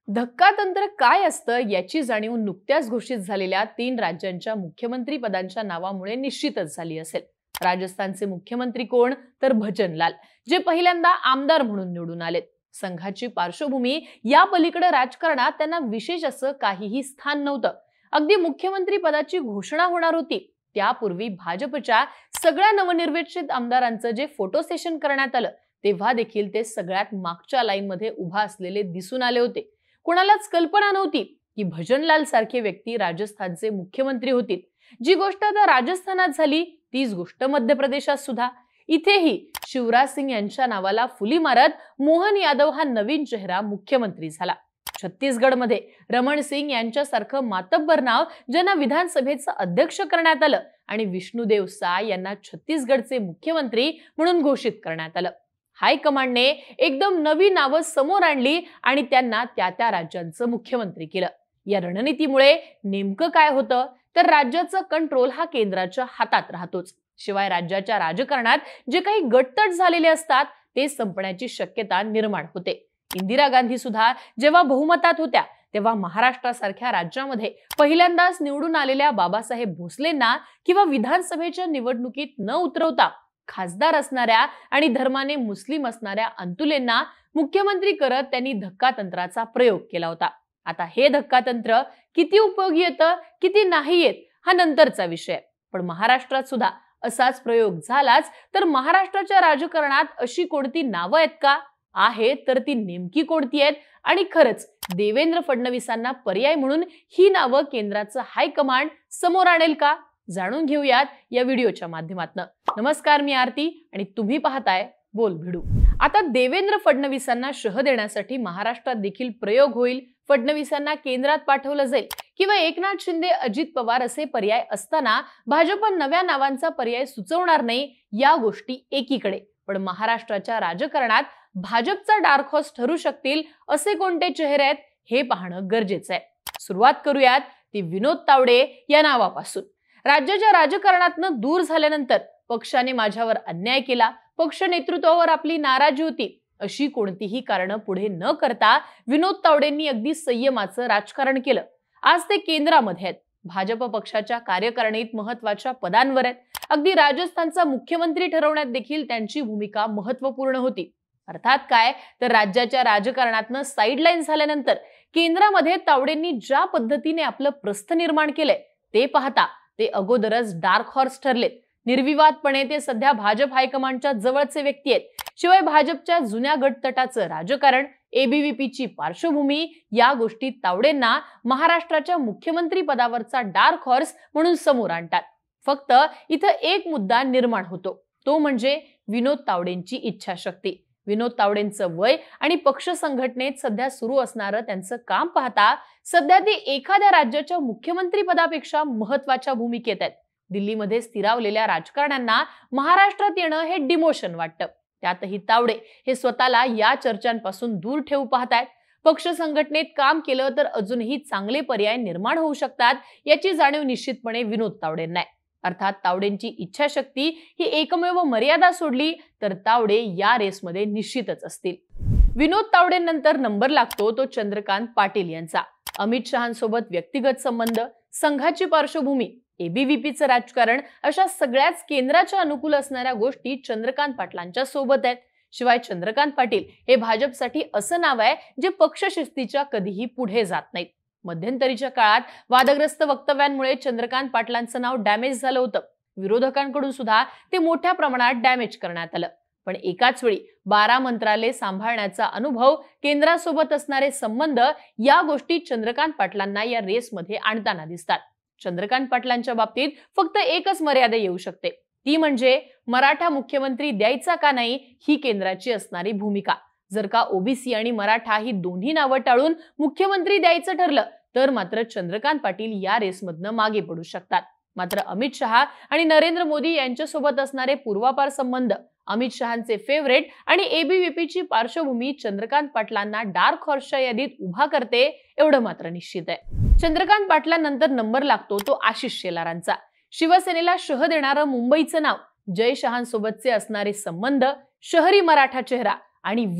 धक्कातंत्र काय असतं याची जाणीव नुकत्याच घोषित झालेल्या 3 राज्यांच्या मुख्यमंत्री पदांच्या नावामुळे निश्चितच झाली असेल। राजस्थानचे मुख्यमंत्री कोण तर भजनलाल, जे पहिल्यांदा आमदार म्हणून निवडून आलेत। संघाची पार्श्वभूमी या पलीकडे राजकारणात त्यांना विशेष असं काहीही स्थान नव्हतं। अगदी मुख्यमंत्री पदाची घोषणा होणार होती त्यापूर्वी भाजपच्या सगळ्या नवनिर्वाचित आमदारांचं जे फोटो सेशन करण्यात आलं तेव्हा देखील ते सगळ्यात मागच्या लाईनमध्ये उभा असलेले दिसून आले होते। कोणालाच कल्पना नव्हती की भजनलाल सारखे व्यक्ती राजस्थानचे मुख्यमंत्री होतील। जी गोष्ट आता राजस्थानात झाली तीच गोष्ट मध्य प्रदेशात सुद्धा। इथेही शिवराज सिंग यांच्या नावाला फुली मारत मोहन यादव हा नवीन चेहरा मुख्यमंत्री झाला। छत्तीसगडमध्ये रमण सिंग यांच्यासारखं मातब्बर नाव ज्यांना विधानसभेचं अध्यक्ष करण्यात आलं आणि विष्णुदेव साय यांना छत्तीसगडचे मुख्यमंत्री म्हणून घोषित करण्यात आलं। हायकमांडने एकदम नवी नावं समोर आणली आणि त्यांना त्या राज्यांचं मुख्यमंत्री केलं। या रणनीतीमुळे नेमकं काय होतं तर राज्याचा कंट्रोल हा केंद्राच्या हातात राहतोच। शिवाय राज्याच्या राजकारणात जे काही गटतट झालेले असतात ते संपण्याची शक्यता निर्माण होते। इंदिरा गांधी सुद्धा जेव्हा बहुमतात होत्या तेव्हा महाराष्ट्रासारख्या राज्यामध्ये पहिल्यांदाच निवडून आलेल्या बाबासाहेब भोसलेंना किंवा विधानसभेच्या निवडणुकीत न उतरवता खासदार असणाऱ्या आणि धर्माने मुस्लिम असणाऱ्या अंतुलेंना मुख्यमंत्री करत त्यांनी धक्कातंत्राचा प्रयोग केला होता। आता हे धक्कातंत्र किती उपयोगी येतं किती नाही येत हा नंतरचा विषय, पण महाराष्ट्रात सुद्धा असाच प्रयोग झालाच तर महाराष्ट्राच्या राजकारणात अशी कोणती नावं आहेत का? आहेत तर ती नेमकी कोणती आहेत आणि खरंच देवेंद्र फडणवीसांना पर्याय म्हणून ही नावं केंद्राचं हायकमांड समोर आणेल का? जाणून घेऊयात या व्हिडिओच्या माध्यमातून। नमस्कार, मी आरती आणि तुम्ही पाहताय बोल भिडू। आता देवेंद्र फडणवीसांना शह देण्यासाठी महाराष्ट्रात देखील प्रयोग होईल, फडणवीसांना केंद्रात पाठवलं जाईल किंवा एकनाथ शिंदे अजित पवार असे पर्याय असताना भाजप नव्या नावांचा पर्याय सुचवणार नाही। या गोष्टी एकीकडे, पण महाराष्ट्राच्या राजकारणात भाजपचा डार्क हॉर्स ठरू शकतील असे कोणते चेहरे आहेत हे पाहणं गरजेचं आहे। सुरुवात करूयात ती विनोद तावडे या नावापासून। राज्याच्या राजकारणातून दूर झाल्यानंतर पक्षाने माझ्यावर अन्याय केला, पक्ष नेतृत्वावर आपली नाराजी होती अशी कोणतीही कारणं पुढे न करता विनोद तावडेंनी अगदी संयमाचं राजकारण केलं। आज ते केंद्रामध्ये आहेत, भाजप पक्षाच्या कार्यकारिणीत महत्वाच्या पदांवर आहेत। अगदी राजस्थानचा मुख्यमंत्री ठरवण्यात देखील त्यांची भूमिका महत्त्वपूर्ण होती। अर्थात काय तर राज्याच्या राजकारणातून साईडलाईन झाल्यानंतर केंद्रामध्ये तावडेंनी ज्या पद्धतीने आपलं प्रस्थ निर्माण केलंय ते पाहता ते अगोदरच डार्क हॉर्स ठरलेत। निर्विवादपणे ते सध्या भाजप हायकमांडच्या जवळचे व्यक्ती आहेत। शिवाय भाजपच्या जुन्या गटतटाचं राजकारण, एबीव्हीपीची पार्श्वभूमी या गोष्टी तावडेंना महाराष्ट्राच्या मुख्यमंत्री पदावरचा डार्क हॉर्स म्हणून समोर आणतात। फक्त इथं एक मुद्दा निर्माण होतो, तो म्हणजे विनोद तावडेंची इच्छाशक्ती। विनोद तावडेंचं वय आणि पक्ष संघटनेत सध्या सुरू असणारं त्यांचं काम पाहता सध्या ते एखाद्या राज्याच्या मुख्यमंत्री पदापेक्षा महत्वाच्या भूमिकेत आहेत। दिल्लीमध्ये स्थिरावलेल्या राजकारण्यांना महाराष्ट्रात येणं हे डिमोशन वाटतं। त्यातही तावडे हे स्वतःला या चर्चांपासून दूर ठेवू पाहतायत। पक्ष संघटनेत काम केलं तर अजूनही चांगले पर्याय निर्माण होऊ शकतात याची जाणीव निश्चितपणे विनोद तावडेंना आहे। अर्थात तावडेंची इच्छाशक्ती ही एकमेव मर्यादा सोडली तर तावडे या रेसमध्ये निश्चितच असतील। विनोद तावडेंनंतर नंबर लागतो तो चंद्रकांत पाटील यांचा। अमित शहांसोबत व्यक्तिगत संबंध, संघाची पार्श्वभूमी, एबीव्हीपीचं राजकारण अशा सगळ्याच केंद्राच्या अनुकूल असणाऱ्या गोष्टी चंद्रकांत पाटलांच्या सोबत आहेत। शिवाय चंद्रकांत पाटील हे भाजपसाठी असं नाव आहे जे पक्षशिस्तीच्या कधीही पुढे जात नाहीत। मध्यंतरीच्या काळात वादग्रस्त वक्तव्यांमुळे चंद्रकांत पाटलांचं नाव डॅमेज झालं होतं। विरोधकांकडून सुद्धा ते मोठ्या प्रमाणात डॅमेज करण्यात आलं। पण एकाच वेळी 12 मंत्रालय सांभाळण्याचा अनुभव, केंद्रासोबत असणारे संबंध या गोष्टी चंद्रकांत पाटलांना या रेसमध्ये आणताना दिसतात। चंद्रकांत पाटलांच्या बाबतीत फक्त एकच मर्यादा येऊ शकते, ती म्हणजे मराठा मुख्यमंत्री द्यायचा का नाही ही केंद्राची असणारी भूमिका। जर का ओबीसी आणि मराठा ही दोन्ही नावं टाळून मुख्यमंत्री द्यायचं ठरलं तर मात्र चंद्रकांत पाटील या रेसमधनं मागे पडू शकतात। मात्र अमित शहा आणि नरेंद्र मोदी यांच्यासोबत असणारे पूर्वापार संबंध, अमित शहांचे फेवरेट आणि एबीव्हीपीची पार्श्वभूमी चंद्रकांत पाटलांना डार्क हॉर्सच्या यादीत उभा करते एवढं मात्र निश्चित आहे। चंद्रकांत पाटलांनंतर नंबर लागतो तो आशिष शेलारांचा। शिवसेनेला शह देणारं मुंबईचं नाव, जय शहांसोबतचे असणारे संबंध, शहरी मराठा चेहरा आणि वय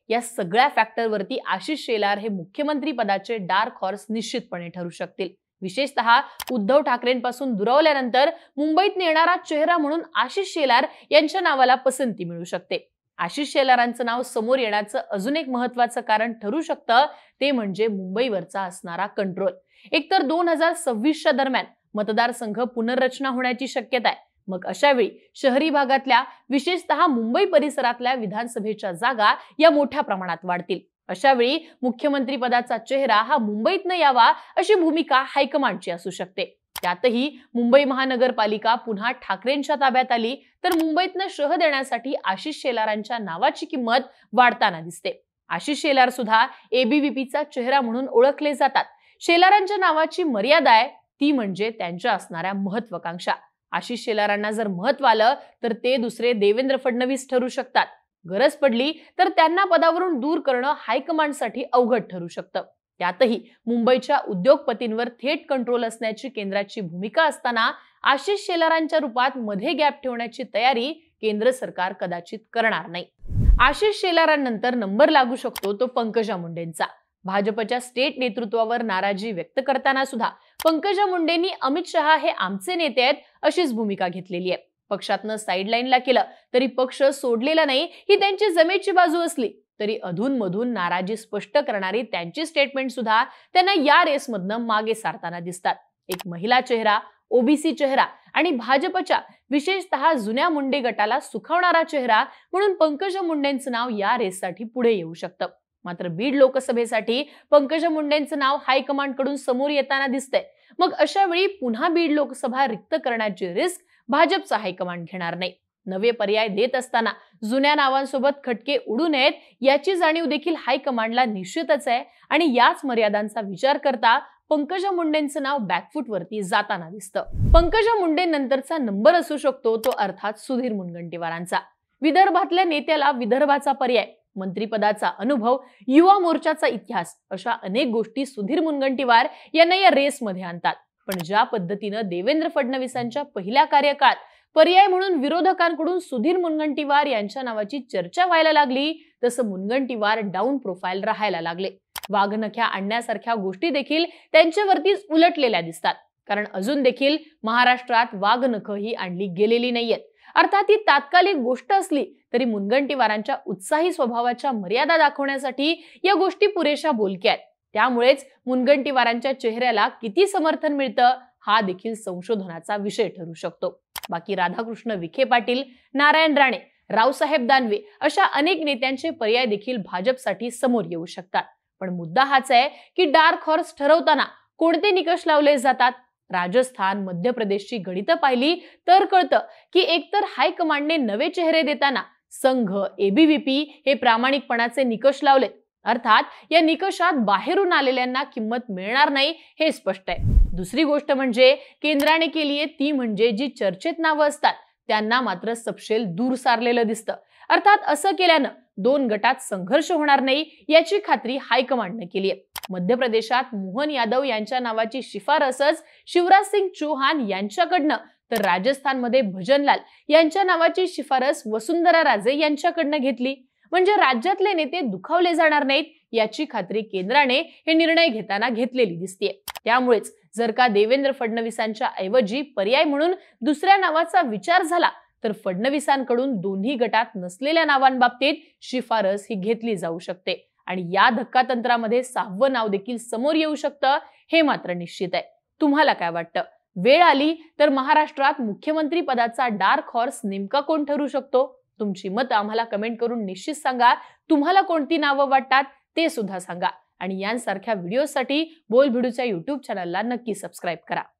या सगळ्या फॅक्टरवरती आशिष शेलार हे मुख्यमंत्री पदाचे डार्क हॉर्स निश्चितपणे ठरू शकतील. विशेषतः उद्धव ठाकरेंपासून दुरावल्यानंतर मुंबईत येणारा चेहरा म्हणून आशिष शेलार यांच्या नावाला पसंती मिळू शकते. आशिष शेलारांचं नाव समोर येण्याचं अजून एक महत्त्वाचं कारण ठरू शकतं ते म्हणजे मुंबईवरचा असणारा कंट्रोल. एकतर 2026च्या दरम्यान मतदारसंघ पुनर्रचना होण्याची शक्यता आहे. मग अशा वेळी शहरी भागातल्या विशेषतः मुंबई परिसरातल्या विधानसभेच्या जागा या मोठ्या प्रमाणात वाढतील. अशा वेळी मुख्यमंत्री पदाचा चेहरा हा मुंबईतनं यावा अशी भूमिका हायकमांडची असू शकते. त्यातही मुंबई महानगरपालिका पुन्हा ठाकरेंच्या ताब्यात आली तर मुंबईतनं शह देण्यासाठी आशिष शेलारांच्या नावाची किंमत वाढताना दिसते. आशिष शेलार सुद्धा एबीव्हीपीचा चेहरा म्हणून ओळखले जातात. शेलारांच्या नावाची मर्यादा आहे ती म्हणजे त्यांच्या असणाऱ्या महत्वाकांक्षा. आशिष शेलारांना जर महत्व आलं तर ते दुसरे देवेंद्र फडणवीस ठरू शकतात. गरज पडली तर त्यांना पदावरून दूर करणं हायकमांडसाठी अवघड ठरू शकतं. त्यातही मुंबईच्या उद्योगपतींवर थेट कंट्रोल असण्याची केंद्राची भूमिका असताना आशिष शेलारांच्या रूपात मध्ये गॅप ठेवण्याची तयारी केंद्र सरकार कदाचित करणार नाही. आशिष शेलारांनंतर नंबर लागू शकतो तो पंकजा मुंडेंचा. भाजपच्या स्टेट नेतृत्वावर नाराजी व्यक्त करताना सुद्धा पंकजा मुंडेंनी अमित शहा हे आमचे नेते आहेत अशीच भूमिका घेतलेली आहे. पक्षातनं साईडलाईनला केलं तरी पक्ष सोडलेला नाही ही त्यांची जमेची बाजू असली तरी अधूनमधून नाराजी स्पष्ट करणारी त्यांची स्टेटमेंट सुद्धा त्यांना या रेसमधनं मागे सारताना दिसतात. एक महिला चेहरा, ओबीसी चेहरा आणि भाजपच्या विशेषतः जुन्या मुंडे गटाला सुखावणारा चेहरा म्हणून पंकजा मुंडेंचं नाव या रेससाठी पुढे येऊ शकतं. मात्र बीड लोकसभेसाठी पंकजा मुंडेंचं नाव हायकमांड कडून समोर येताना दिसतंय. मग अशा वेळी पुन्हा बीड लोकसभा रिक्त करण्याची रिस्क भाजपचा हायकमांड घेणार नाही. नवे पर्याय देत असताना जुन्या नावांसोबत खटके उडू नयेत याची जाणीव देखील हायकमांडला निश्चितच आहे आणि याच मर्यादांचा विचार करता पंकजा मुंडेंचं नाव बॅकफूट वरती जाताना दिसतं. पंकजा मुंडे नंतरचा नंबर असू शकतो तो अर्थात सुधीर मुनगंटीवारांचा. विदर्भातल्या नेत्याला विदर्भाचा पर्याय, मंत्रिपदाचा अनुभव, युवा मोर्चाचा इतिहास अशा अनेक गोष्टी सुधीर मुनगंटीवार यांना या रेसमध्ये आणतात. पण ज्या पद्धतीनं देवेंद्र फडणवीसांच्या पहिल्या कार्यकाळात पर्याय म्हणून विरोधकांकडून सुधीर मुनगंटीवार यांच्या नावाची चर्चा व्हायला लागली तसं मुनगंटीवार डाऊन प्रोफाईल राहायला लागले. वाघनख्या आणण्यासारख्या गोष्टी देखील त्यांच्यावरतीच उलटलेल्या दिसतात. कारण अजून देखील महाराष्ट्रात वाघनख ही आणली गेलेली नाहीयेत. अर्थात ही तात्कालिक गोष्ट असली तरी मुनगंटीवारांच्या उत्साही स्वभावाच्या मर्यादा दाखवण्यासाठी या गोष्टी पुरेशा बोलक्या आहेत. त्यामुळेच मुनगंटीवारांच्या चेहऱ्याला किती समर्थन मिळतं हा देखील संशोधनाचा विषय ठरू शकतो. बाकी राधाकृष्ण विखे पाटील, नारायण राणे, रावसाहेब दानवे अशा अनेक नेत्यांचे पर्याय देखील भाजपसाठी समोर येऊ शकतात. पण मुद्दा हाच आहे की डार्क हॉर्स ठरवताना कोणते निकष लावले जातात. राजस्थान, मध्य प्रदेशची गणितं पाहिली तर कळतं की एकतर हायकमांडने नवे चेहरे देताना संघ, एबीव्हीपी हे प्रामाणिकपणाचे निकष लावलेत. अर्थात या निकषात बाहेरून आलेल्यांना किंमत मिळणार नाही हे स्पष्ट आहे. दुसरी गोष्ट म्हणजे केंद्राने केलीये ती म्हणजे जी चर्चेत नावं असतात त्यांना मात्र सपशेल दूर सारलेलं दिसतं. अर्थात असं केल्यानं दोन गटात संघर्ष होणार नाही याची खात्री हायकमांडने केली आहे. मध्य प्रदेशात मोहन यादव यांच्या नावाची शिफारसच शिवराज सिंग चौहान यांच्याकडनं तर राजस्थानमध्ये भजनलाल यांच्या नावाची शिफारस वसुंधरा राजे यांच्याकडनं घेतली. म्हणजे राज्यातले नेते दुखावले जाणार नाहीत याची खात्री केंद्राने हे निर्णय घेताना घेतलेली दिसतेय. त्यामुळेच जर का देवेंद्र फडणवीसांच्या ऐवजी पर्याय म्हणून दुसऱ्या नावाचा विचार झाला तर फडणवीसांकडून दोन्ही गटात नसलेल्या नावांबाबतीत शिफारस ही घेतली जाऊ शकते आणि या धक्कातंत्रामध्ये 6वं नाव देखील समोर येऊ शकतं हे मात्र निश्चित आहे. तुम्हाला काय वाटतं? वेळ आली तर महाराष्ट्रात मुख्यमंत्री पदाचा डार्क हॉर्स नेमका कोण ठरू शकतो? तुमची मतं आम्हाला कमेंट करून निश्चित सांगा. तुम्हाला कोणती नावं वाटतात ते सुद्धा सांगा आणि यांसारख्या व्हिडिओसाठी बोलबिडूच्या YouTube चॅनलला नक्की सबस्क्राईब करा.